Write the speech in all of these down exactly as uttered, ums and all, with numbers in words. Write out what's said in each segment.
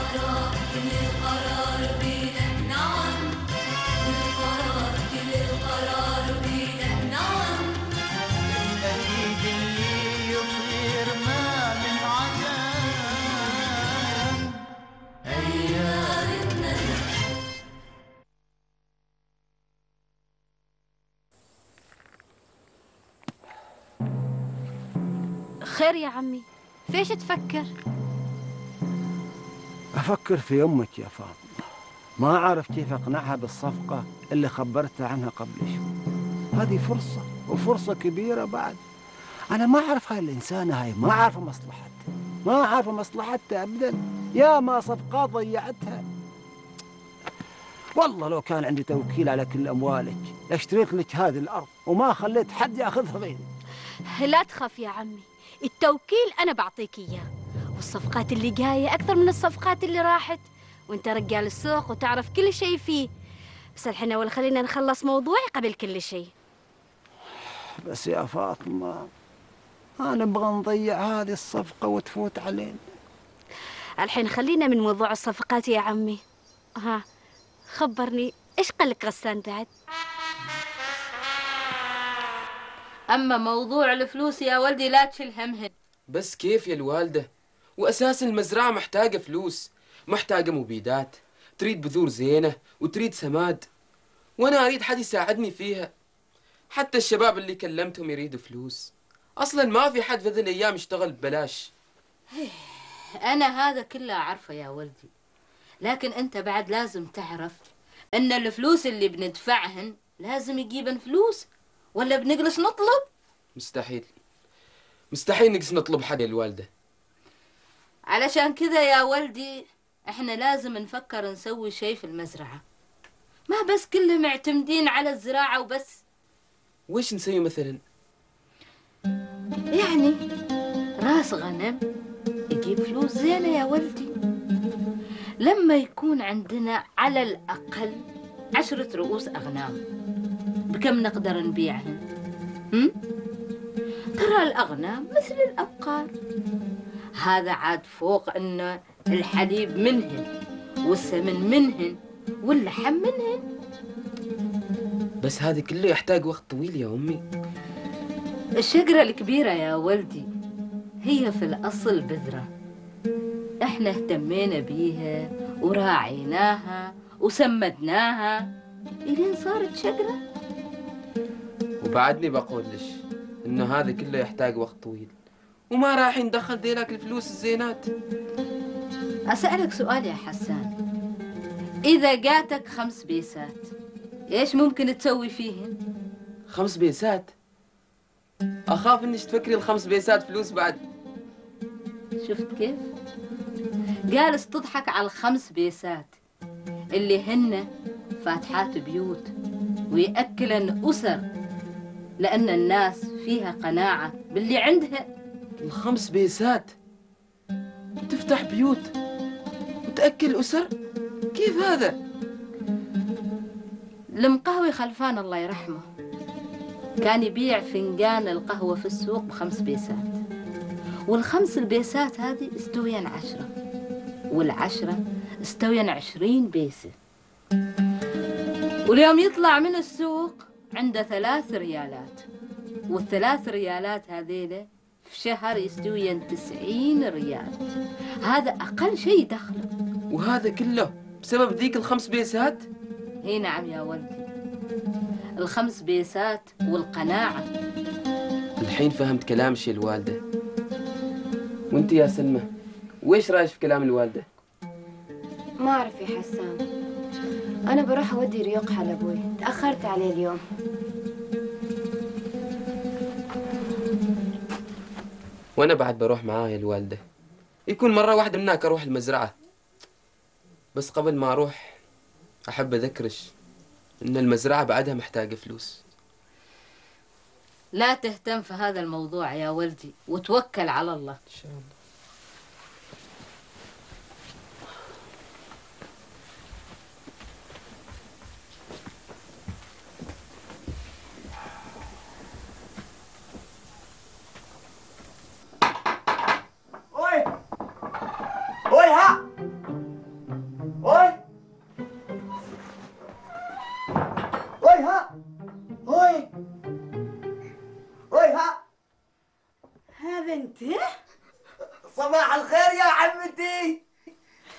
القرار كل القرار بيدك نعم، والقرار كل القرار بيدك نعم. الأكيد اللي يصير ما من عجب أيامنا. خير يا عمي، فيش تفكر؟ أفكر في أمك يا فاطمة، ما أعرف كيف أقنعها بالصفقة اللي خبرتها عنها قبل شوي. هذه فرصة وفرصة كبيرة بعد. أنا ما أعرف هاي الإنسانة، هاي ما أعرف مصلحتها، ما أعرف مصلحتها أبدا. يا ما صفقات ضيعتها. والله لو كان عندي توكيل على كل أموالك لاشتريت لك هذه الأرض وما خليت حد ياخذها غيري. لا تخاف يا عمي، التوكيل أنا بعطيك إياه، والصفقات اللي جاية أكثر من الصفقات اللي راحت، وأنت رجال السوق وتعرف كل شيء فيه. بس الحين أول خلينا نخلص موضوعي قبل كل شيء. بس يا فاطمة أنا نبغى نضيع هذه الصفقة وتفوت علينا. الحين خلينا من موضوع الصفقات يا عمي. ها خبرني، إيش قال لك غسان بعد؟ أما موضوع الفلوس يا ولدي لا تشيل همهن. بس كيف يا الوالدة؟ وأساس المزرعة محتاجة فلوس، محتاجة مبيدات، تريد بذور زينة وتريد سماد، وأنا أريد حد يساعدني فيها. حتى الشباب اللي كلمتهم يريدوا فلوس. أصلا ما في حد في ذي الأيام يشتغل ببلاش. أنا هذا كله أعرفه يا ولدي، لكن أنت بعد لازم تعرف أن الفلوس اللي بندفعهن لازم يجيبن فلوس، ولا بنجلس نطلب؟ مستحيل مستحيل نجلس نطلب حد يا الوالدة. علشان كذا يا ولدي احنا لازم نفكر نسوي شيء في المزرعة، ما بس كله معتمدين على الزراعة وبس. وش نسوي مثلا؟ يعني راس غنم يجيب فلوس زينة يا ولدي. لما يكون عندنا على الأقل عشرة رؤوس أغنام، بكم نقدر نبيعهن؟ هم؟ ترى الأغنام مثل الأبقار، هذا عاد فوق أن الحليب منهن والسمن منهن واللحم منهن. بس هذا كله يحتاج وقت طويل يا أمي. الشجرة الكبيرة يا ولدي هي في الأصل بذرة، احنا اهتمينا بيها وراعيناها وسمدناها إلين صارت شجرة. وبعدني بقول لش إنه هذا كله يحتاج وقت طويل، وما راح ندخل ذيلاك الفلوس الزينات. أسألك سؤال يا حسان، إذا جاتك خمس بيسات إيش ممكن تسوي فيهن؟ خمس بيسات؟ أخاف إنش تفكري الخمس بيسات فلوس بعد. شفت كيف؟ جالس تضحك على الخمس بيسات اللي هن فاتحات بيوت ويأكلن أسر، لأن الناس فيها قناعة باللي عندها. الخمس بيسات تفتح بيوت وتأكل أسر؟ كيف هذا؟ المقهوي خلفان الله يرحمه كان يبيع فنجان القهوة في السوق بخمس بيسات، والخمس البيسات هذه استوين عشرة، والعشرة استوين عشرين بيسة، واليوم يطلع من السوق عنده ثلاث ريالات، والثلاث ريالات هذيله في شهر يستوين تسعين ريال. هذا أقل شيء دخله. وهذا كله بسبب ذيك الخمس بيسات؟ اي نعم يا ولدي، الخمس بيسات والقناعة. الحين فهمت كلام شي الوالدة. وانت يا سلمى ويش رايش في كلام الوالدة؟ ما أعرف يا حسان، أنا بروح أودي ريوق حل أبوي، تأخرت عليه اليوم. وانا بعد بروح معاه يا الوالدة، يكون مرة واحدة منك اروح المزرعة. بس قبل ما اروح احب اذكرش ان المزرعة بعدها محتاجة فلوس. لا تهتم في هذا الموضوع يا ولدي وتوكل على الله ان شاء الله.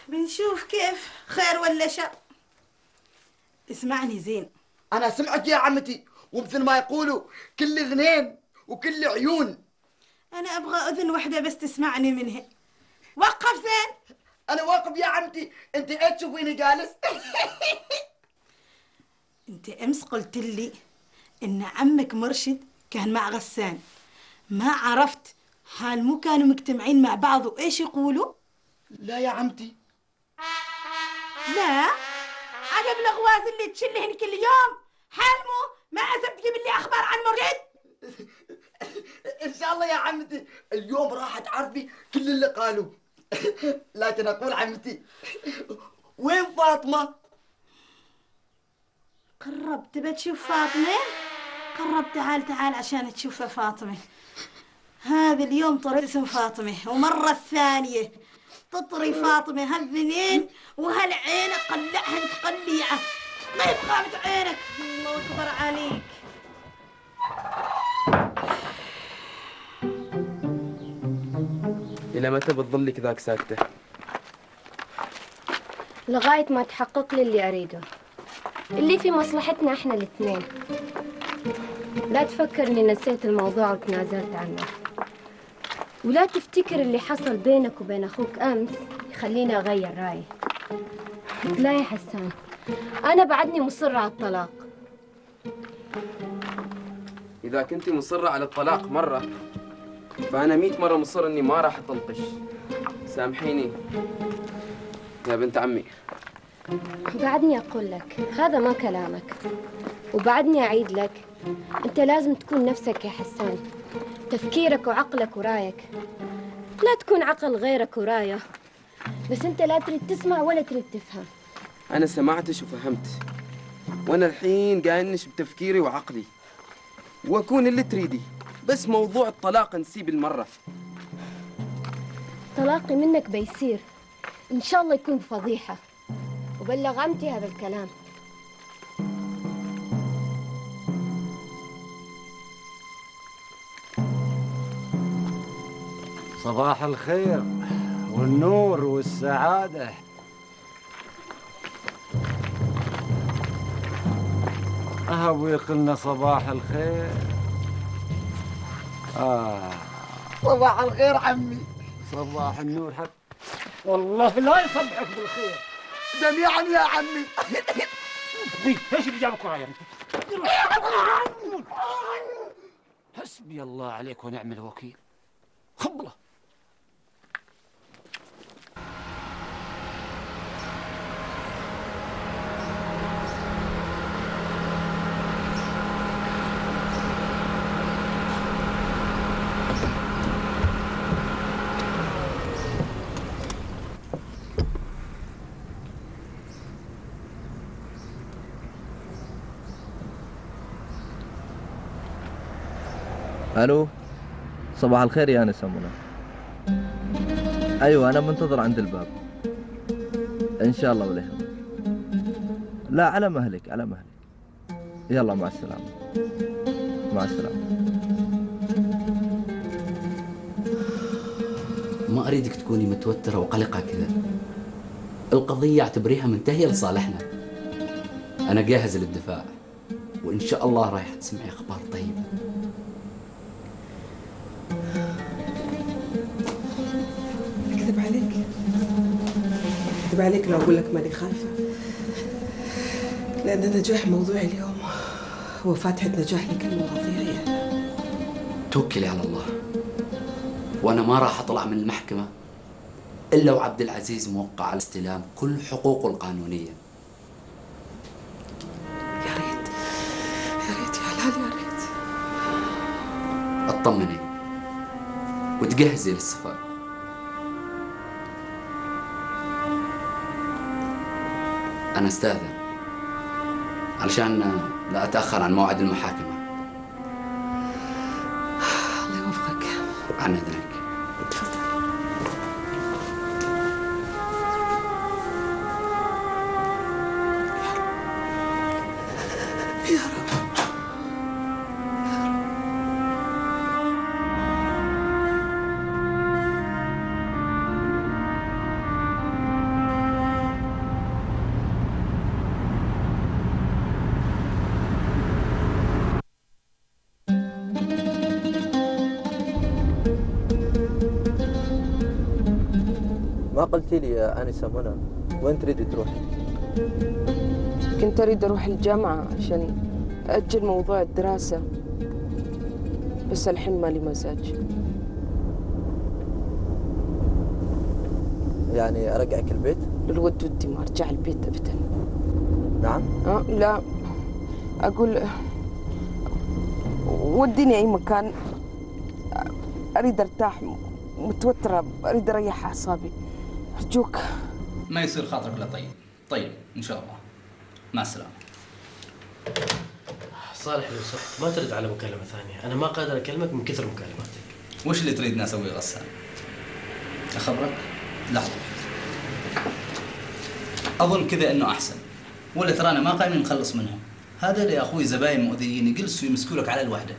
بنشوف كيف خير ولا شر. اسمعني زين. انا سمعك يا عمتي، ومثل ما يقولوا كل اذنين وكل عيون. انا ابغى اذن واحده بس تسمعني منها. وقف زين. انا واقف يا عمتي، انت ايش تشوفيني جالس؟ انت امس قلت لي ان عمك مرشد كان مع غسان، ما عرفت حال مو كانوا مجتمعين مع بعض وايش يقولوا؟ لا يا عمتي. لا عقب الغواز اللي تشلهن كل يوم، حالمو ما عزب تجيب لي اخبار عن مريد؟ ان شاء الله يا عمتي اليوم راح تعرفي كل اللي قالوا. لكن اقول عمتي، وين فاطمه؟ قرب تبى تشوف فاطمه؟ قرب تعال تعال عشان تشوف فاطمه. هذا اليوم طرت اسم فاطمه، ومره الثانيه تطري فاطمه هالذنين وهالعين قلعها تقليعه. طيب قامت عينك. الله اكبر عليك. إلى متى بتظلك ذاك ساكتة؟ لغاية ما تحقق لي اللي أريده، اللي في مصلحتنا إحنا الاثنين. لا تفكر إني نسيت الموضوع وتنازلت عنه، ولا تفتكر اللي حصل بينك وبين أخوك أمس يخليني أغير رأيي. لا يا حسان، أنا بعدني مصرة على الطلاق. إذا كنت مصرة على الطلاق مرة، فأنا مئة مرة مصر إني ما راح أطلقش. سامحيني يا بنت عمي. بعدني أقول لك هذا ما كلامك، وبعدني أعيد لك أنت لازم تكون نفسك يا حسان. تفكيرك وعقلك ورايك، لا تكون عقل غيرك ورايه، بس أنت لا تريد تسمع ولا تريد تفهم. أنا سمعتش وفهمت، وأنا الحين قاينش بتفكيري وعقلي وأكون اللي تريدي، بس موضوع الطلاق نسيه بالمرة. طلاقي منك بيصير إن شاء الله يكون فضيحة، وبلغ عمتي هذا الكلام. صباح الخير والنور والسعادة. أهو يقلنا صباح الخير. آه صباح الخير عمي. صباح النور حق. والله لا يصبحك بالخير جميعا يا عمي. ايش اللي جابك ورايا؟ حسبي الله عليك ونعم الوكيل. خبله. الو، صباح الخير يا انسه منى. ايوه انا منتظر عند الباب ان شاء الله ولا يهمك. لا على مهلك على مهلك. يلا مع السلامه. مع السلامه. ما اريدك تكوني متوتره وقلقه كذا. القضيه اعتبريها منتهيه لصالحنا. انا جاهز للدفاع، وان شاء الله رايح تسمعي اخبار طيبه. أكذب عليك أكذب عليك لو أقول لك ماني خايفة، لأن نجاح موضوعي اليوم هو فاتحة نجاح لكل مواضيعي. توكلي على الله، وأنا ما راح أطلع من المحكمة إلا وعبد العزيز موقع على استلام كل حقوقه القانونية. يا ريت يا ريت يا هلال يا ريت. اطمني وتجهزي للسفر. أنا أستأذن علشان لا أتأخر عن موعد المحاكمة. الله يوفقك. عن إذنك. تفضل. يا رب. ما قلتي لي يا انسه منى وين تريدي تروحي؟ كنت أريد أروح الجامعة عشان أجل موضوع الدراسة، بس الحين مالي مزاج. يعني ارجعك البيت؟ الود ودي ما أرجع البيت أبدا. نعم؟ أه لا، أقول وديني أي مكان، أريد أرتاح، متوترة، أريد أريح أعصابي، أرجوك. ما يصير خاطرك لا طيب. طيب إن شاء الله، مع السلامة. صالح لو سمحت ما ترد على مكالمة ثانية، أنا ما قادر أكلمك من كثر مكالماتك. وش اللي تريدني أسوي غسان؟ أخبرك؟ لحظة. أظن كذا إنه أحسن، ولا ترانا ما قايمين نخلص منهم. هذا يا أخوي زباين مؤذيين يجلسوا يمسكوا لك على الوحدة.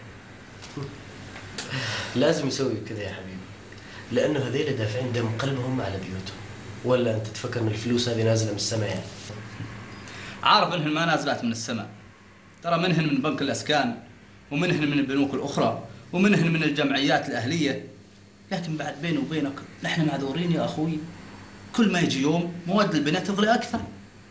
لازم يسوي كذا يا حبيبي، لأنه هذيل دافعين دم قلبهم على بيوتهم، ولا أنت تفكر إن الفلوس هذه نازلة من السماء يعني؟ عارف إنهن ما نازلات من السماء، ترى منهن من بنك الأسكان، ومنهن من البنوك الأخرى، ومنهن من الجمعيات الأهلية، لكن بعد بيني وبينك نحن معذورين يا أخوي. كل ما يجي يوم مواد البناء تغلي أكثر.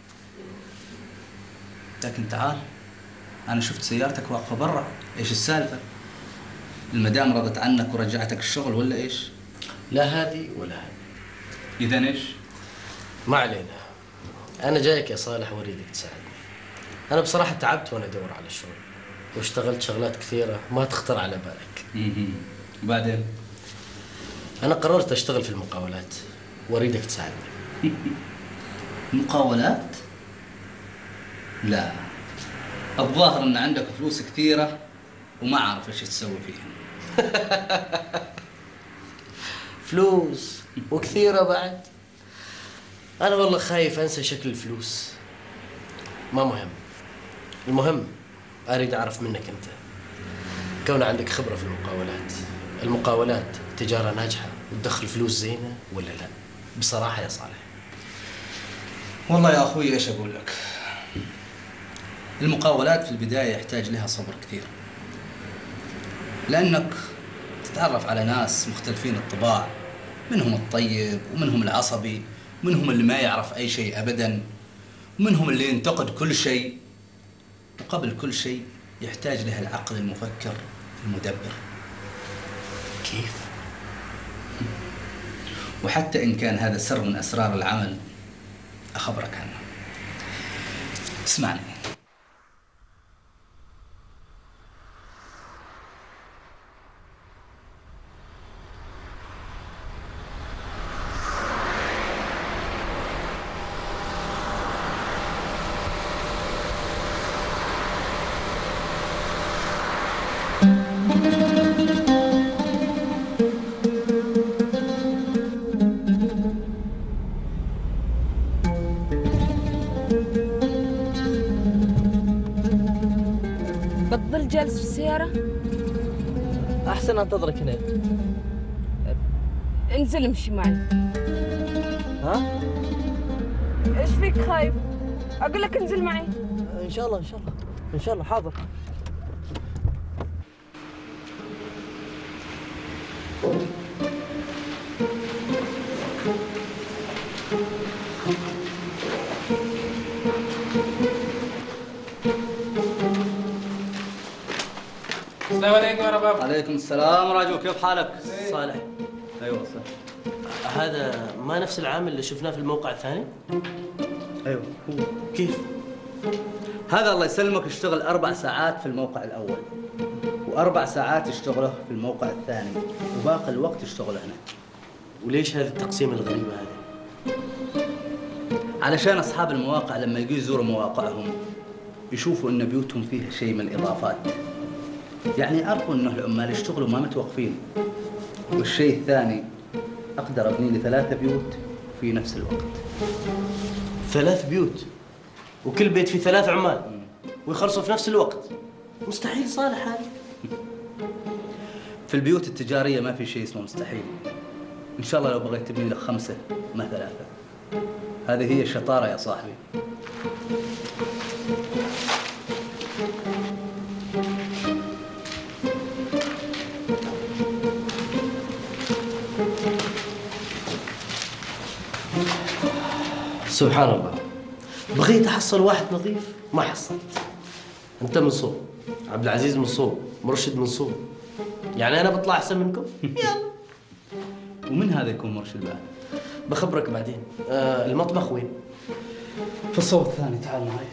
لكن تعال، أنا شفت سيارتك واقفة برا، إيش السالفة؟ المدام رضت عنك ورجعتك الشغل ولا إيش؟ لا هذه ولا هذه. إذا إيش؟ ما علينا. أنا جايك يا صالح وأريدك تساعدني. أنا بصراحة تعبت وأنا أدور على الشغل، واشتغلت شغلات كثيرة ما تخطر على بالك. وبعدين؟ أنا قررت أشتغل في المقاولات وأريدك تساعدني. مقاولات؟ لا، الظاهر أن عندك فلوس كثيرة وما عارف إيش تسوي فيها. فلوس وكثيرة بعد؟ أنا والله خايف أنسى شكل الفلوس. ما مهم، المهم أريد أعرف منك أنت، كون عندك خبرة في المقاولات، المقاولات تجارة ناجحة وتدخل فلوس زينة ولا لا؟ بصراحة يا صالح. والله يا أخوي إيش أقول لك؟ المقاولات في البداية يحتاج لها صبر كثير، لأنك تتعرف على ناس مختلفين الطباع، منهم الطيب ومنهم العصبي، منهم اللي ما يعرف أي شيء أبداً، ومنهم اللي ينتقد كل شيء. وقبل كل شيء يحتاج لها العقل المفكر المدبر. كيف؟ وحتى إن كان هذا سر من أسرار العمل أخبرك عنه. اسمعني. بتضل جالس في السيارة؟ احسن انتظرك هنا. انزل امشي معي. ها؟ ايش فيك خايف؟ اقول لك انزل معي. ان شاء الله ان شاء الله ان شاء الله حاضر. السلام عليكم يا رباب. عليكم السلام راجو، كيف حالك؟ صالح. ايوه صح. هذا ما نفس العامل اللي شفناه في الموقع الثاني؟ ايوه هو. كيف؟ هذا الله يسلمك يشتغل أربع ساعات في الموقع الأول، وأربع ساعات يشتغله في الموقع الثاني، وباقي الوقت يشتغله هنا. وليش هذه التقسيمة الغريبة هذه؟ علشان أصحاب المواقع لما يجوا يزوروا مواقعهم يشوفوا إن بيوتهم فيها شيء من الإضافات، يعني يعرفوا إنه العمال يشتغلوا ما متوقفين. والشيء الثاني، أقدر أبني لي ثلاثة بيوت في نفس الوقت. ثلاث بيوت؟ وكل بيت فيه ثلاث عمال ويخلصوا في نفس الوقت؟ مستحيل صالح هذا. في البيوت التجارية ما في شيء اسمه مستحيل. إن شاء الله لو بغيت تبني لك خمسة ما ثلاثة. هذه هي الشطارة يا صاحبي. سبحان الله، بغيت احصل واحد نظيف ما حصلت. انت من صوب، عبد العزيز من صوب، مرشد من صوب، يعني انا بطلع احسن منكم؟ يلا. ومن هذا يكون مرشد بعد؟ بخبرك بعدين. آه المطبخ وين؟ في الصوب الثاني، تعال معي.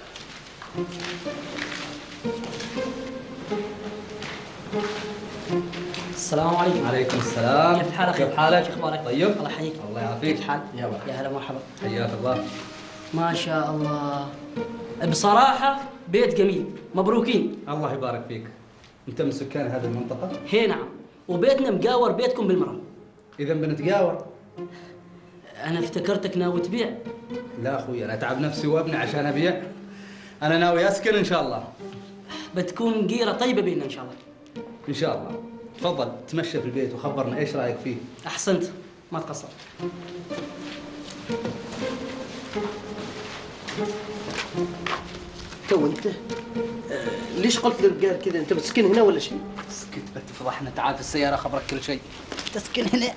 السلام عليكم. عليكم السلام. كيف حالك؟ كيف حالك؟ كيف اخبارك؟ طيب. الله يحييك. الله يعافيك. كيف الحال؟ يا مرحبا. يا هلا مرحبا. حياك الله. ما شاء الله، بصراحة بيت جميل، مبروكين. الله يبارك فيك. انت من سكان هذه المنطقة؟ هي نعم، وبيتنا مقاور بيتكم بالمرة. اذا بنتقاور. انا افتكرتك ناوي تبيع. لا اخوي، انا اتعب نفسي وابني عشان ابيع. انا ناوي اسكن ان شاء الله. بتكون جيرة طيبة بيننا ان شاء الله. ان شاء الله. تفضل تمشى في البيت وخبرنا ايش رايك فيه. احسنت، ما تقصر. تو انت آه ليش قلت للرجال كذا؟ انت بتسكن هنا ولا شيء؟ اسكت بتفضحنا، تعال في السيارة خبرك كل شيء. تسكن هنا.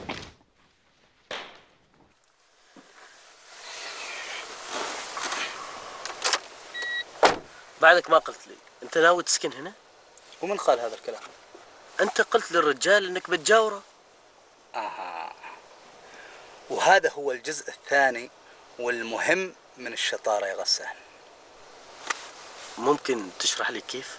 بعدك ما قلت لي، انت ناوي تسكن هنا؟ ومن قال هذا الكلام؟ انت قلت للرجال انك بتجاوره. آه. وهذا هو الجزء الثاني والمهم من الشطارة يا غسان. ممكن تشرح لي كيف؟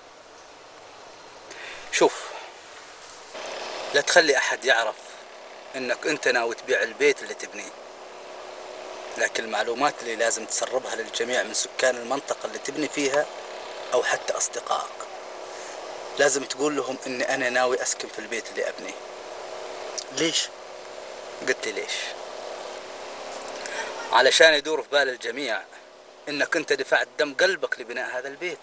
شوف، لا تخلي أحد يعرف إنك أنت ناوي تبيع البيت اللي تبنيه، لكن المعلومات اللي لازم تسربها للجميع من سكان المنطقة اللي تبني فيها أو حتى أصدقائك، لازم تقول لهم إني أنا ناوي أسكن في البيت اللي أبنيه. ليش؟ قلت لي ليش؟ علشان يدور في بال الجميع إنك أنت دفعت دم قلبك لبناء هذا البيت.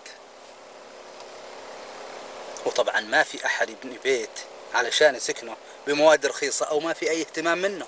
وطبعا ما في أحد يبني بيت علشان يسكنه بمواد رخيصة أو ما في أي اهتمام منه.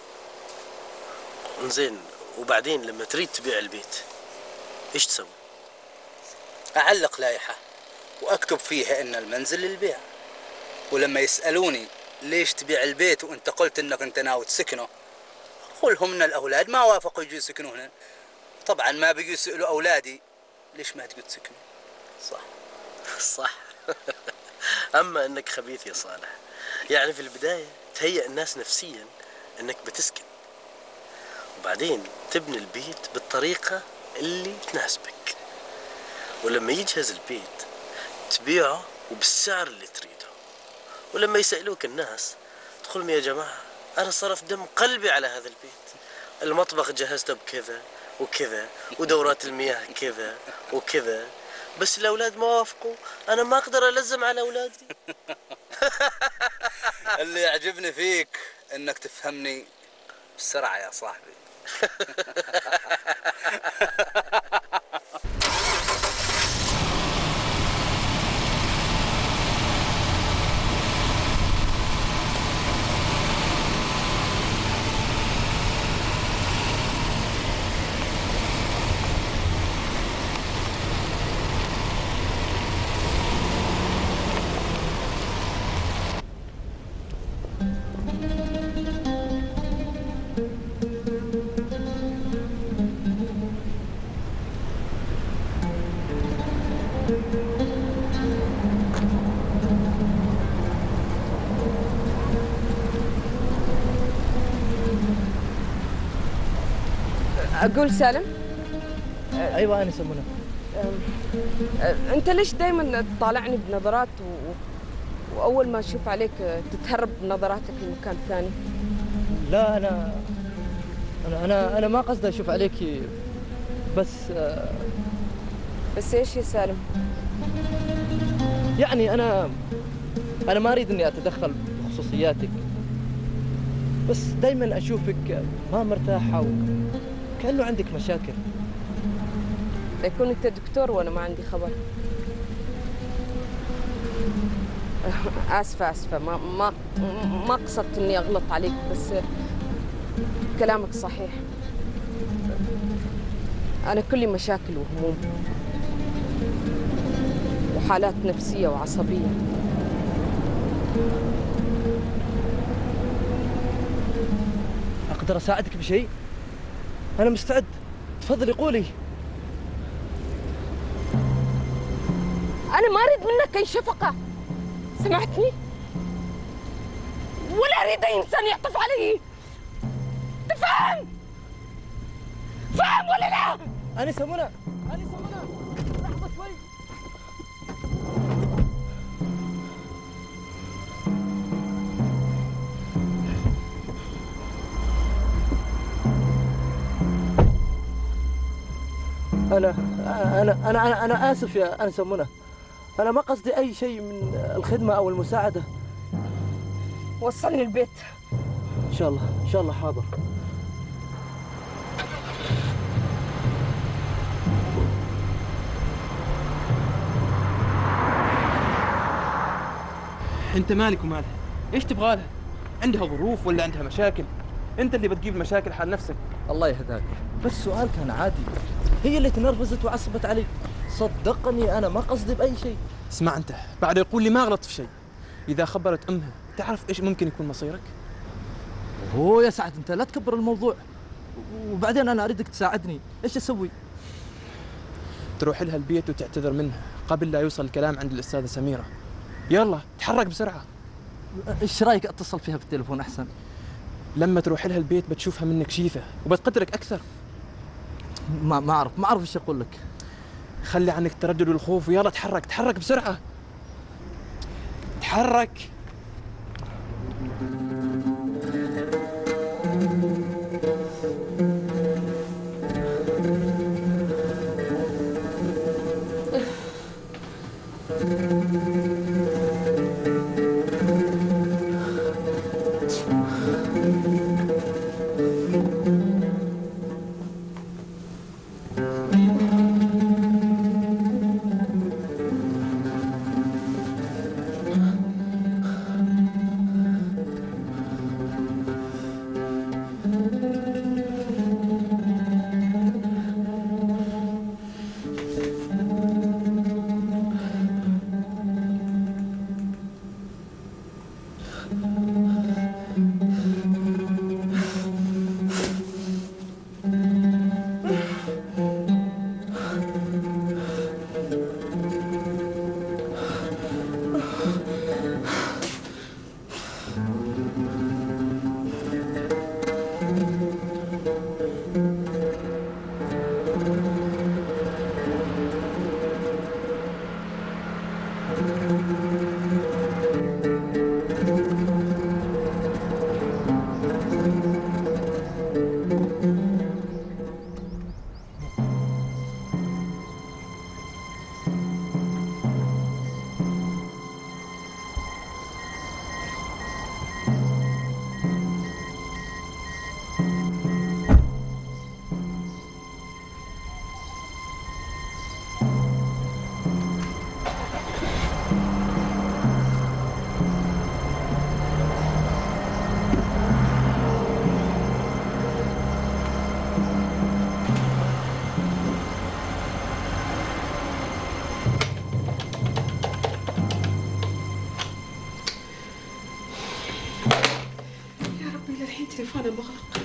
زين، وبعدين لما تريد تبيع البيت إيش تسوي؟ أعلق لائحة وأكتب فيها إن المنزل للبيع، ولما يسألوني ليش تبيع البيت وأنت قلت إنك أنت ناوي تسكنه، قولهم إن الأولاد ما وافقوا يجوا يسكنوا هنا. طبعا ما بيجوا يسألوا أولادي ليش ما تجوا تسكنوا. صح صح. أما إنك خبيث يا صالح، يعني في البداية تهيأ الناس نفسيا إنك بتسكن، وبعدين تبني البيت بالطريقة اللي تناسبك، ولما يجهز البيت تبيعه وبالسعر اللي تريده، ولما يسألوك الناس تقولهم يا جماعة أنا صرف دم قلبي على هذا البيت، المطبخ جهزته بكذا وكذا، ودورات المياه كذا وكذا، بس الأولاد ما وافقوا، أنا ما أقدر ألزم على أولادي. اللي يعجبني فيك إنك تفهمني بسرعة يا صاحبي. أقول سالم. أيوة أنا سمونة. أنت ليش دايما تطالعني بنظرات و... وأول ما أشوف عليك تتهرب بنظراتك لمكان ثاني؟ لا أنا أنا أنا أنا ما قصدي أشوف عليك، بس بس إيش يا سالم؟ يعني أنا أنا ما أريد إني أتدخل بخصوصياتك، بس دايما أشوفك ما مرتاحة وكأنه عندك مشاكل. يكون أنت دكتور وأنا ما عندي خبر. آسفة آسفة ما ما ما قصدت إني أغلط عليك، بس كلامك صحيح. أنا كلي مشاكل وهموم وحالات نفسية وعصبية. أقدر أساعدك بشيء؟ أنا مستعد، تفضلي قولي. أنا ما أريد منك أي شفقة، سمعتني؟ ولا أريد أي إنسان يعطف علي. تفهم؟ فهم ولا لا؟ أنسة منى، أنسة منى، لحظة شوي. أنا أنا أنا أنا أنا آسف يا أنسة منى، أنا ما قصدي أي شيء من الخدمة أو المساعدة. وصلني البيت. إن شاء الله، إن شاء الله حاضر. انت مالك ومالها؟ ايش تبغى لها؟ عندها ظروف ولا عندها مشاكل؟ انت اللي بتجيب مشاكل حال نفسك. الله يهداك، بس سؤال كان عادي، هي اللي تنرفزت وعصبت علي. صدقني أنا ما قصدي بأي شيء. اسمع انت، بعد يقول لي ما غلط في شيء. اذا خبرت امها تعرف ايش ممكن يكون مصيرك؟ هو يا سعد انت لا تكبر الموضوع، وبعدين انا اريدك تساعدني، ايش اسوي؟ تروح لها البيت وتعتذر منها قبل لا يوصل الكلام عند الاستاذه سميره. يلا تحرك بسرعه. ايش رايك اتصل فيها بالتليفون احسن؟ لما تروح لها البيت بتشوفها منك شيفه وبتقدرك اكثر. ما ما اعرف ما اعرف ايش اقول لك. خلي عنك التردد والخوف ويلا تحرك تحرك بسرعه. تحرك. تليفونه مغلق.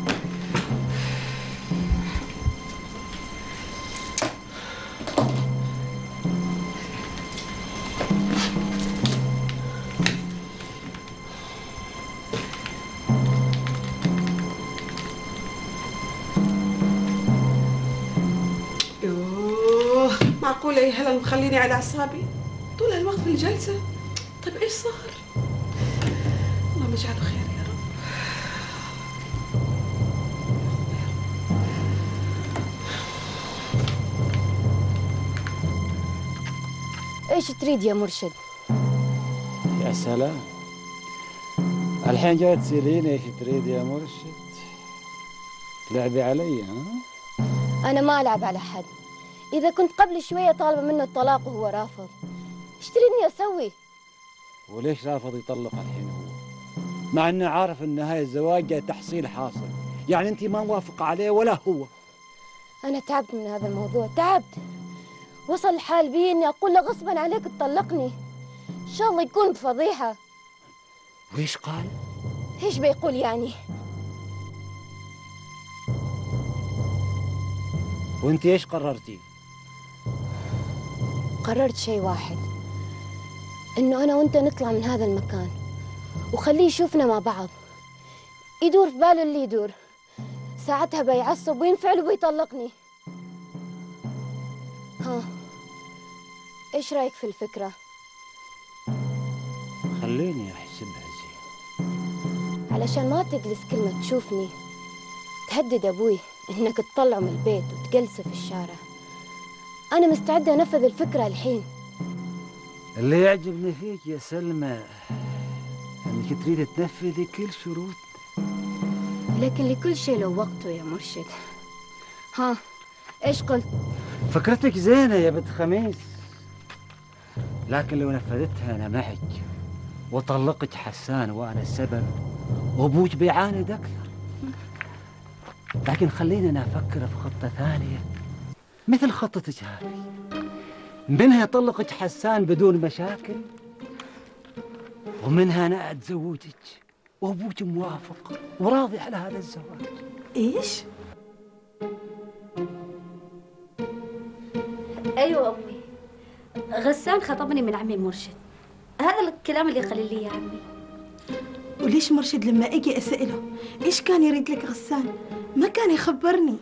يوه معقولة يا هلا مخليني على أعصابي طول الوقت في الجلسة؟ طيب إيش صار؟ اللهم اجعله خير يا رب. ايش تريد يا مرشد؟ يا سلام، الحين جاي تسأليني ايش تريد يا مرشد؟ تلعبي علي ها؟ انا ما العب على حد. اذا كنت قبل شويه طالبه منه الطلاق وهو رافض، ايش تريدني اسوي؟ وليش رافض يطلق الحين هو؟ مع انه عارف ان هاي الزواج جاي تحصيل حاصل، يعني انت ما موافقه عليه ولا هو. انا تعبت من هذا الموضوع، تعبت. وصل الحال بي اني اقول له غصبا عليك تطلقني، ان شاء الله يكون بفضيحه. ويش قال؟ ايش بيقول يعني؟ وانت ايش قررتي؟ قررت شيء واحد، إنه أنا وأنت نطلع من هذا المكان وخليه يشوفنا مع بعض، يدور في باله اللي يدور، ساعتها بيعصب وينفعل وبيطلقني. ها، إيش رأيك في الفكرة؟ خليني أحسبها زين. علشان ما تجلس كل ما تشوفني تهدد أبوي إنك تطلعه من البيت وتجلسه في الشارع. أنا مستعدة أنفذ الفكرة الحين. اللي يعجبني فيك يا سلمى انك تريد تنفذي كل شروط. لكن لكل شيء له وقته يا مرشد. ها، ايش قلت؟ فكرتك زينة يا بنت خميس، لكن لو نفذتها انا معك وطلقت حسان وانا السبب وابوك بيعاند اكثر. لكن خلينا انا افكر في خطة ثانية مثل خطتك هذه، منها طلقت حسان بدون مشاكل، ومنها انا اتزوجك وابوك موافق وراضي على هذا الزواج. ايش؟ ايوه امي، غسان خطبني من عمي مرشد. هذا الكلام اللي قال لي يا عمي. وليش مرشد لما اجي اساله ايش كان يريد لك غسان ما كان يخبرني؟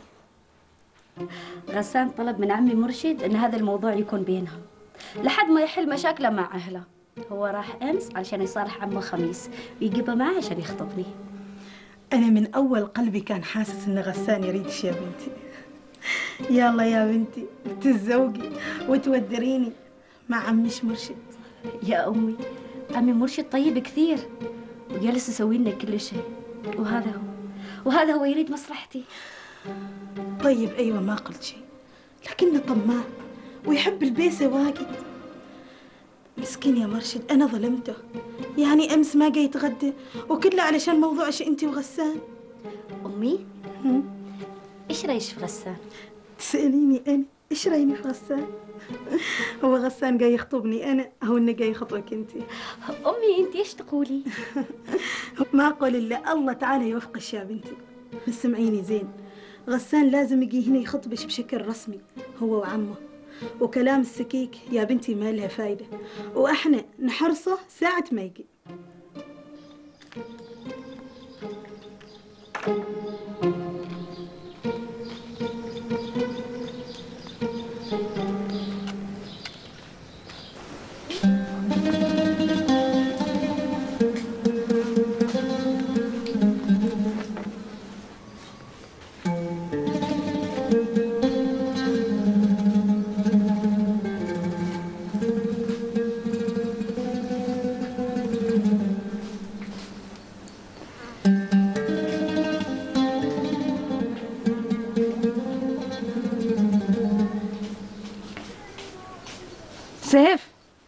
غسان طلب من عمي مرشد ان هذا الموضوع يكون بينهم لحد ما يحل مشاكله مع اهله. هو راح امس علشان يصارح عمه خميس ويجيبه معه عشان يخطبني. انا من اول قلبي كان حاسس ان غسان يريدش يا بنتي. يلا يا بنتي تتزوجي وتودريني مع عمش مرشد. يا امي، عمي مرشد طيب كثير وجالس يسوي لنا كل شيء، وهذا هو وهذا هو يريد مصلحتي. طيب ايوه ما قلت شيء، لكنه طماع ويحب البيسه واجد. مسكين يا مرشد، انا ظلمته. يعني امس ما جاي يتغدى وكله علشان موضوعش انت وغسان. امي، ايش رايك في غسان؟ تساليني انا ايش رايني في غسان؟ هو غسان جاي يخطبني انا او انه جاي يخطبك انت؟ امي انت ايش تقولي؟ ما اقول الا الله تعالى يوفقش يا بنتي. بس سمعيني زين، غسان لازم يجي هنا يخطبش بشكل رسمي هو وعمه، وكلام السكيك يا بنتي ما لها فايدة، وإحنا نحرصه ساعة ما يجي. سيف،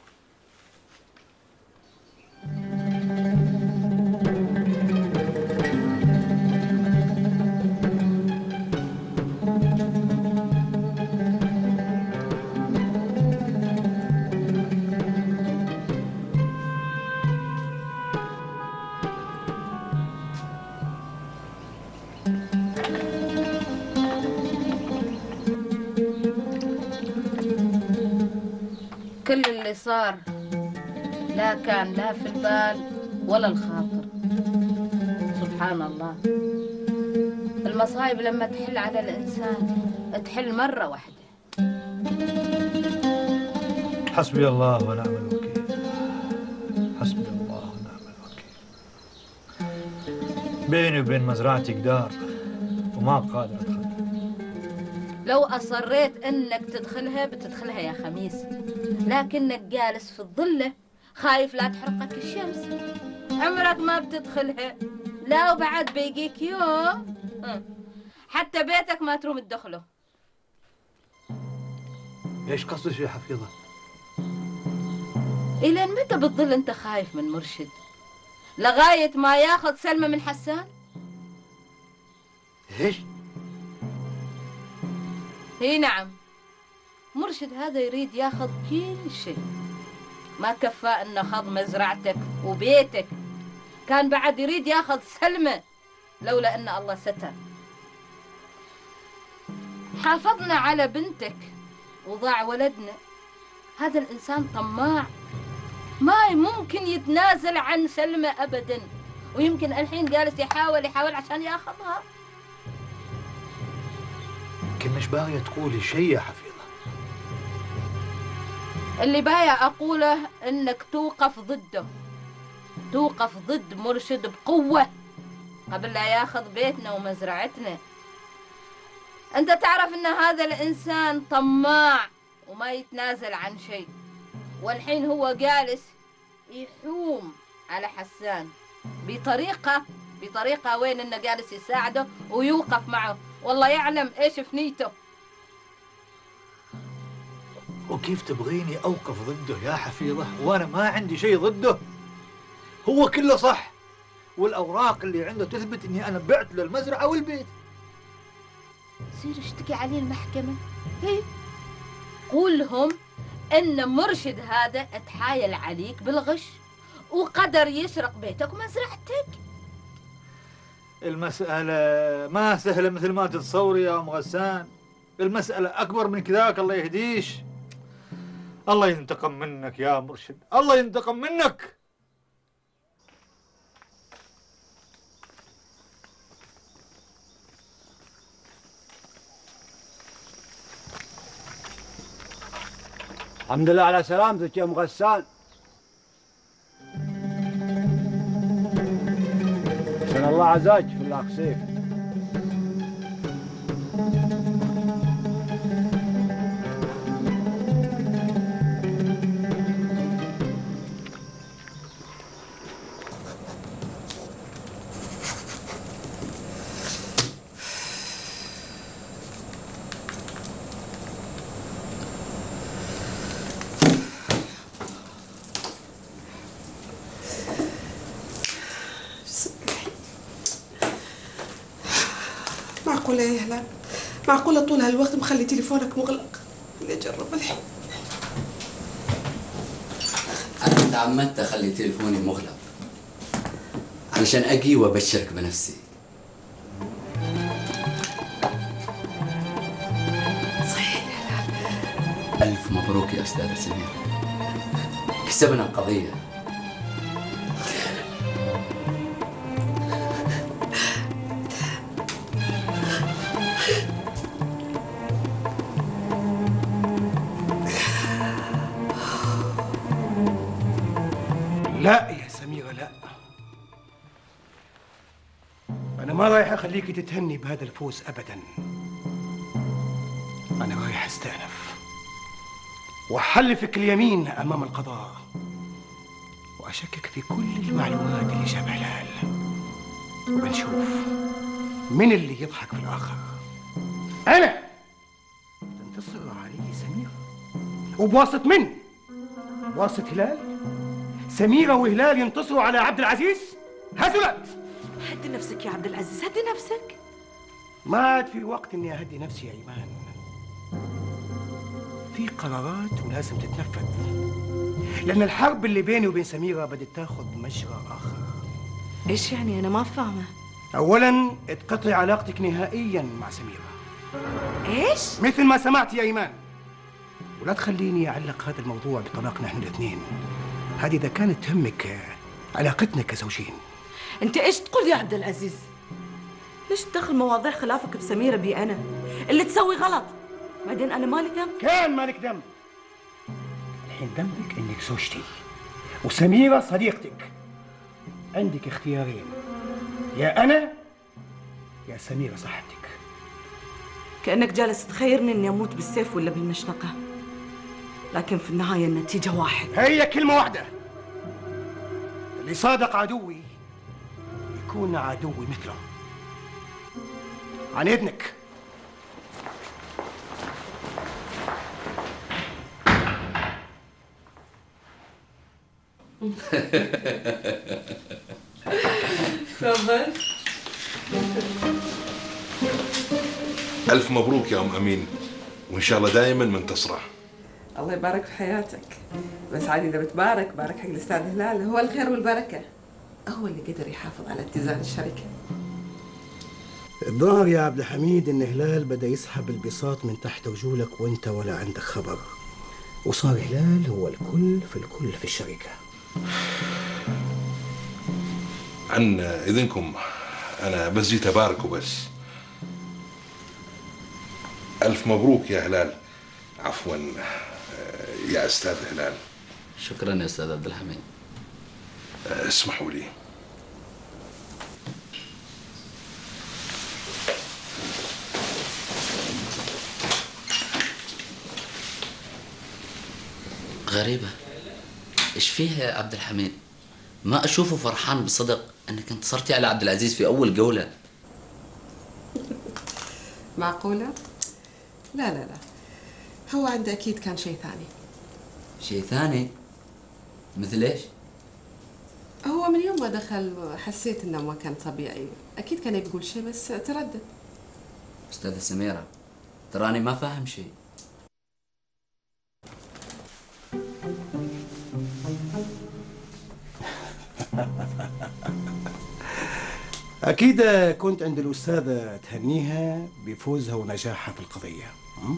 كل اللي صار لا كان لا في البال ولا الخاطر. سبحان الله، المصايب لما تحل على الإنسان تحل مرة واحدة. حسبي الله ونعم الوكيل، حسبي الله ونعم الوكيل. بيني وبين مزرعتي جدار وما قادر أدخل. لو أصريت إنك تدخلها بتدخلها يا خميس، لكنك جالس في الظلة خايف لا تحرقك الشمس، عمرك ما بتدخلها. لا وبعد بيجيك يوم حتى بيتك ما تروم تدخله. ايش قصدك يا حفيظة؟ إلى متى بتظل أنت خايف من مرشد؟ لغاية ما ياخذ سلمى من حسان؟ ايش؟ اي نعم، مرشد هذا يريد ياخذ كل شيء. ما كفى انه خذ مزرعتك وبيتك، كان بعد يريد ياخذ سلمى لولا ان الله ستر. حافظنا على بنتك وضاع ولدنا. هذا الإنسان طماع، ما ممكن يتنازل عن سلمى أبدا، ويمكن الحين جالس يحاول يحاول عشان ياخذها. يمكن مش باغية تقولي شيء يا حفيظة. اللي بايع أقوله إنك توقف ضده، توقف ضد مرشد بقوة قبل لا ياخذ بيتنا ومزرعتنا. أنت تعرف إن هذا الإنسان طماع وما يتنازل عن شيء، والحين هو جالس يحوم على حسان بطريقة بطريقة وين إنه جالس يساعده ويوقف معه، والله يعلم إيش في نيته. وكيف تبغيني أوقف ضده يا حفيظة وأنا ما عندي شيء ضده؟ هو كله صح، والأوراق اللي عنده تثبت إني أنا بعت له المزرعة والبيت. سير اشتكي عليه المحكمة. هي قول لهم إن مرشد هذا اتحايل عليك بالغش وقدر يسرق بيتك ومزرعتك. المسألة ما سهلة مثل ما تتصوري يا أم غسان، المسألة أكبر من كذاك. الله يهديش. الله ينتقم منك يا مرشد، الله ينتقم منك. الحمد لله على سلامتك يا ام غسان. سن الله عزاك في الاقصيف. معقولة يا هلال؟ معقولة طول هالوقت مخلي تليفونك مغلق؟ اللي أجرب الحين. أنا تعمدت أخلي تليفوني مغلق علشان أجي وأبشرك بنفسي. صحيح يا هلال. ألف مبروك يا أستاذة سمير، كسبنا القضية. لا يا سميرة لا، أنا ما رايح أخليكي تتهني بهذا الفوز أبدا. أنا رايح أستأنف وأحلفك اليمين أمام القضاء وأشكك في كل المعلومات اللي جابها هلال، وبنشوف من اللي يضحك في الآخر. أنا تنتصر علي سميرة، وبواسطة من؟ بواسطة هلال؟ سميرة وهلال ينتصروا على عبد العزيز؟ هزلت. هدي نفسك يا عبد العزيز، هدي نفسك. ما عاد في وقت اني اهدي نفسي يا ايمان. في قرارات ولازم تتنفذ، لان الحرب اللي بيني وبين سميرة بدت تاخذ مجرى اخر. ايش يعني؟ انا ما فاهمة. اولا اتقطعي علاقتك نهائيا مع سميرة. ايش؟ مثل ما سمعت يا ايمان، ولا تخليني اعلق هذا الموضوع بطلاقنا احنا الاثنين. هذه إذا كانت تهمك علاقتنا كزوجين. أنت إيش تقول يا عبد العزيز؟ ليش تدخل مواضيع خلافك بسميرة بي أنا؟ اللي تسوي غلط، بعدين أنا مالي ذنب. كان مالك ذنب. الحين ذنبك إنك زوجتي وسميرة صديقتك. عندك اختيارين، يا أنا يا سميرة صاحبتك. كأنك جالس تخيرني إني أموت بالسيف ولا بالمشنقة، لكن في النهاية النتيجة واحد. هي كلمة واحدة، اللي صادق عدوي يكون عدوي مثله. عن إذنك. تفضل. ألف مبروك يا أم أمين، وإن شاء الله دائما منتصرة. الله يبارك في حياتك، بس عادي إذا بتبارك بارك حق الأستاذ هلال، هو الخير والبركة، هو اللي قدر يحافظ على اتزان الشركة. الظاهر يا عبد الحميد ان هلال بدا يسحب البساط من تحت رجولك وانت ولا عندك خبر، وصار هلال هو الكل في الكل في الشركه. عن اذنكم انا بس جيت ابارك وبس. الف مبروك يا هلال. عفوا يا استاذ هلال. شكرا يا استاذ عبد الحميد. اسمحوا لي. غريبة، ايش فيها يا عبد الحميد؟ ما اشوفه فرحان بصدق انك انتصرتي على عبد العزيز في اول جولة. معقولة؟ لا لا لا، هو عنده اكيد كان شيء ثاني. شيء ثاني؟ مثل ايش؟ هو من يوم ما دخل حسيت انه ما كان طبيعي، اكيد كان بيقول شيء بس تردد. استاذة سميرة، تراني ما فاهم شيء. أكيد كنت عند الأستاذة تهنيها بفوزها ونجاحها في القضية.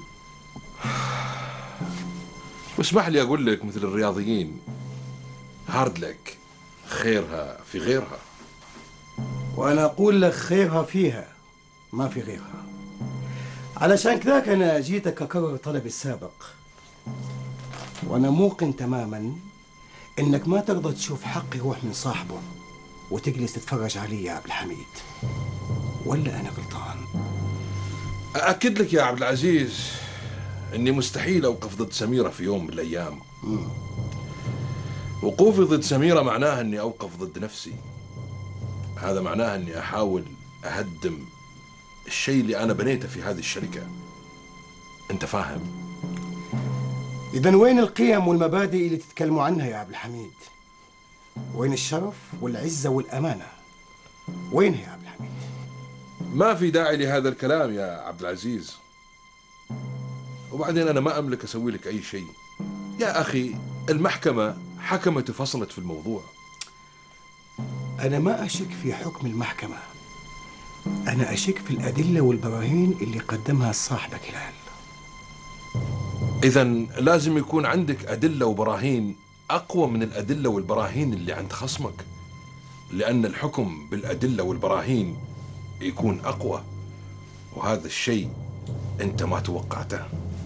واسمح لي أقول لك مثل الرياضيين، هارد لك، خيرها في غيرها. وأنا أقول لك خيرها فيها ما في غيرها. علشان كذاك أنا جيتك أكرر طلبي السابق، وأنا موقن تماما إنك ما تقدر تشوف حق يروح من صاحبه وتجلس تتفرج عليه يا عبد الحميد، ولا أنا غلطان؟ أأكد لك يا عبد العزيز إني مستحيل أوقف ضد سميرة في يوم من الأيام. مم. وقوفي ضد سميرة معناه إني أوقف ضد نفسي. هذا معناه إني أحاول أهدم الشيء اللي أنا بنيته في هذه الشركة. أنت فاهم؟ إذن وين القيم والمبادئ اللي تتكلموا عنها يا عبد الحميد؟ وين الشرف والعزة والأمانة؟ وينها يا عبد الحميد؟ ما في داعي لهذا الكلام يا عبد العزيز. وبعدين أنا ما أملك أسوي لك أي شيء. يا أخي المحكمة حكمت وفصلت في الموضوع. أنا ما أشك في حكم المحكمة، أنا أشك في الأدلة والبراهين اللي قدمها صاحبك هلال. إذن لازم يكون عندك أدلة وبراهين أقوى من الأدلة والبراهين اللي عند خصمك، لأن الحكم بالأدلة والبراهين يكون أقوى، وهذا الشيء أنت ما توقعته.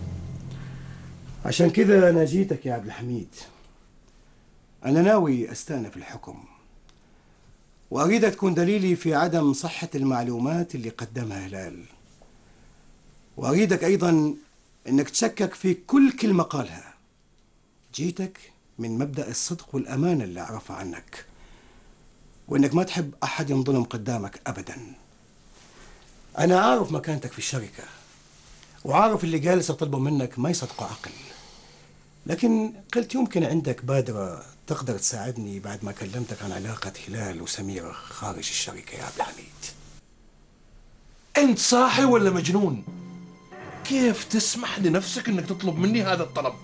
عشان كذا أنا جيتك يا عبد الحميد. أنا ناوي أستأنف الحكم، وأريدك تكون دليلي في عدم صحة المعلومات اللي قدمها هلال، وأريدك أيضا أنك تشكك في كل كلمة قالها. جيتك من مبدأ الصدق والأمانة اللي أعرفها عنك، وأنك ما تحب أحد ينظلم قدامك أبدا. أنا عارف مكانتك في الشركة، وعارف اللي جالس أطلبه منك ما يصدقوا عقل، لكن قلت يمكن عندك بادرة تقدر تساعدني بعد ما كلمتك عن علاقة هلال وسميرة خارج الشركة يا عبد الحميد. أنت صاحي ولا مجنون؟ كيف تسمح لنفسك أنك تطلب مني هذا الطلب؟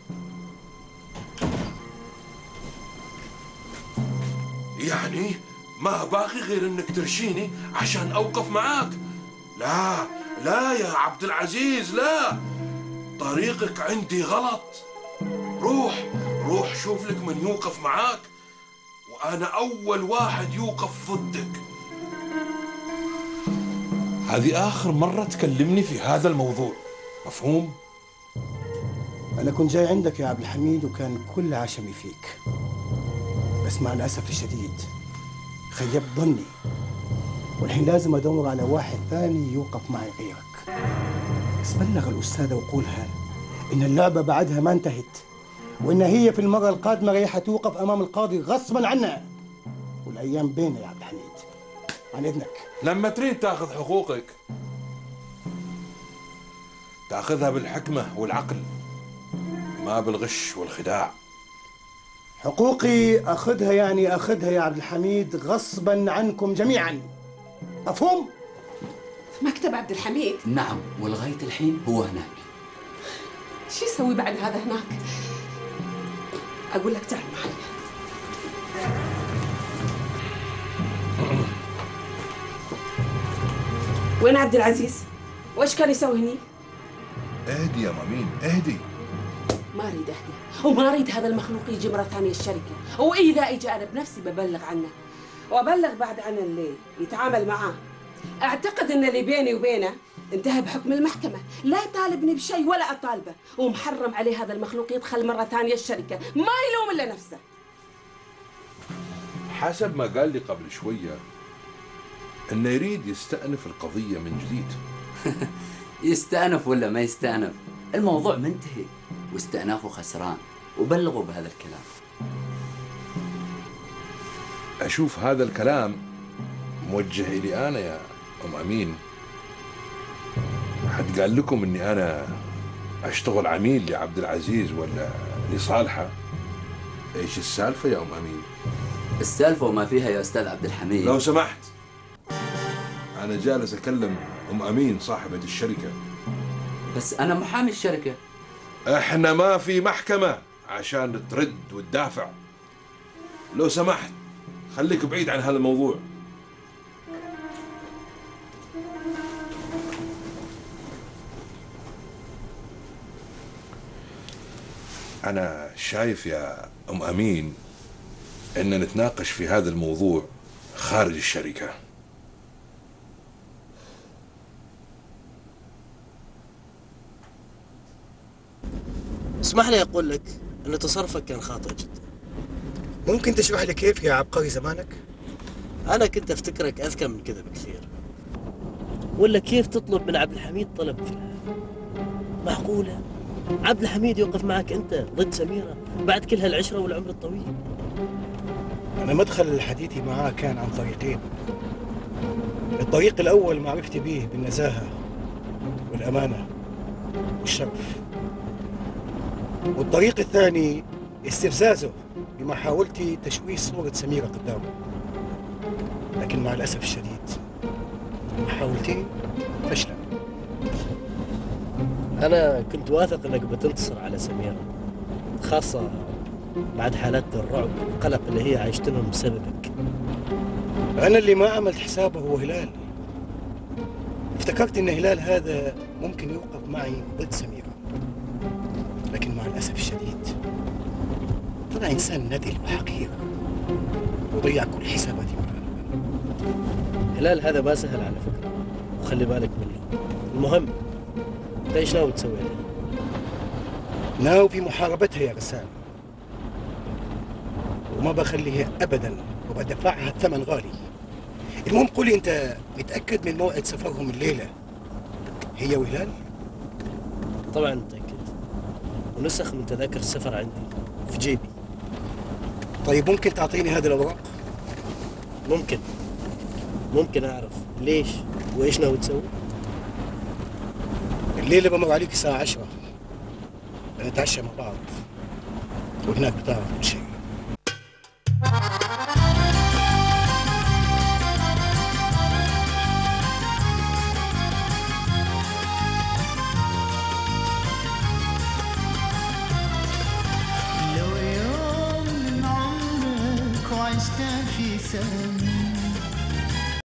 يعني ما باقي غير أنك ترشيني عشان أوقف معاك؟ لا لا يا عبد العزيز، لا، طريقك عندي غلط. روح روح شوف لك من يوقف معاك، وأنا أول واحد يوقف ضدك. هذه آخر مرة تكلمني في هذا الموضوع، مفهوم؟ أنا كنت جاي عندك يا عبد الحميد وكان كل عشمي فيك، بس مع الأسف الشديد خيبت ظني، والحين لازم أدور على واحد ثاني يوقف معي غيرك. بس بلغ الأستاذة وقولها إن اللعبة بعدها ما انتهت، وإن هي في المرة القادمة رايحة توقف أمام القاضي غصبا عنها، والأيام بيننا يا عبد الحميد. عن إذنك. لما تريد تاخذ حقوقك تاخذها بالحكمة والعقل، ما بالغش والخداع. حقوقي أخذها يعني أخذها يا عبد الحميد غصبا عنكم جميعا، مفهوم؟ في مكتب عبد الحميد؟ نعم، ولغاية الحين هو هناك. شو يسوي بعد هذا هناك؟ أقول لك تعال معي. وين عبد العزيز؟ وايش كان يسوي هني؟ اهدي يا مامين اهدي. ما اريد اهدي، وما اريد هذا المخلوق يجي مره ثانيه الشركه، واذا اجى انا بنفسي ببلغ عنه، وابلغ بعد عن اللي يتعامل معاه. اعتقد ان اللي بيني وبينه انتهى بحكم المحكمه، لا يطالبني بشيء ولا اطالبه، ومحرم عليه هذا المخلوق يدخل مره ثانيه الشركه، ما يلوم الا نفسه. حسب ما قال لي قبل شويه انه يريد يستأنف القضيه من جديد. يستأنف ولا ما يستأنف، الموضوع منتهي واستئنافه خسران، وبلغوا بهذا الكلام. اشوف هذا الكلام موجه الي انا يا ام امين. حد قال لكم اني انا اشتغل عميل لعبد العزيز ولا لصالحه؟ ايش السالفه يا ام امين؟ السالفه وما فيها يا استاذ عبد الحميد. لو سمحت، انا جالس اكلم ام امين صاحبه الشركه. بس انا محامي الشركه. احنا ما في محكمه عشان ترد وتدافع. لو سمحت خليك بعيد عن هذا الموضوع. أنا شايف يا أم أمين إن نتناقش في هذا الموضوع خارج الشركة. اسمح لي أقول لك أن تصرفك كان خاطئ جدا. ممكن تشرح لي كيف يا عبقري زمانك؟ أنا كنت أفتكرك أذكى من كذا بكثير. ولا كيف تطلب من عبد الحميد طلب في معقولة؟ عبد الحميد يوقف معك أنت ضد سميرة بعد كل هالعشرة والعمر الطويل؟ أنا مدخل حديثي معاه كان عن طريقين. الطريق الأول معرفتي به بالنزاهة والأمانة والشرف، والطريق الثاني استفزازه بمحاولتي تشويه صورة سميرة قدامه. لكن مع الأسف الشديد محاولتين فشلا. أنا كنت واثق أنك بتنتصر على سميرة، خاصة بعد حالات الرعب والقلق اللي هي عايشتنهم بسببك. أنا اللي ما عملت حسابه هو هلال. افتكرت إن هلال هذا ممكن يوقف معي ضد سميرة، لكن مع الأسف الشديد طلع إنسان نذل وحقير وضيع كل حساباتي معه. هلال هذا ما سهل على فكرة، وخلي بالك منه. المهم انت ايش ناوي تسوي لها؟ ناوي في محاربتها يا غسان، وما بخليها ابدا وبدفعها ثمن غالي. المهم قولي انت متاكد من موعد سفرهم الليله هي وهلال؟ طبعا متاكد، ونسخ من تذاكر السفر عندي في جيبي. طيب ممكن تعطيني هذه الاوراق؟ ممكن ممكن اعرف ليش وايش ناوي تسوي؟ الليله بمر عليك الساعه عشرة، نتعشى مع بعض وهناك بتعرف كل شيء. لو يوم من عمرك وعشت في سلام